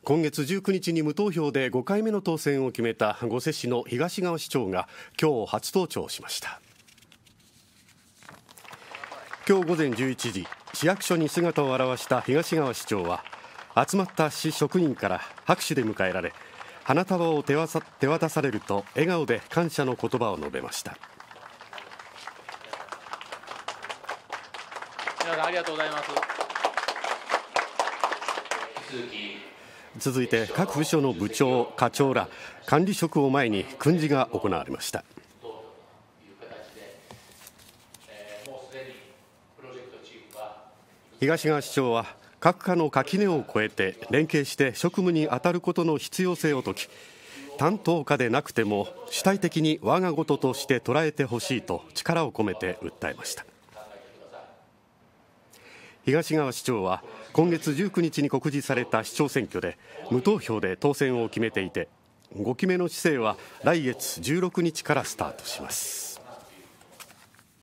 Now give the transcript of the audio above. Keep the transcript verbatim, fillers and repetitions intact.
今月じゅうくにちに無投票でごかいめの当選を決めた御所市の東川市長が今日初登庁しました。今日午前じゅういちじ、市役所に姿を現した東川市長は集まった市職員から拍手で迎えられ、花束を手渡されると笑顔で感謝の言葉を述べました。 皆さんありがとうございます。 続いて各部署の部長、課長ら管理職を前に訓示が行われました。東川市長は各課の垣根を越えて連携して職務に当たることの必要性を説き、担当課でなくても主体的に我が事として捉えてほしいと力を込めて訴えました。東川市長は今月じゅうくにちに告示された市長選挙で無投票で当選を決めていて、ごきめの市政は来月じゅうろくにちからスタートします。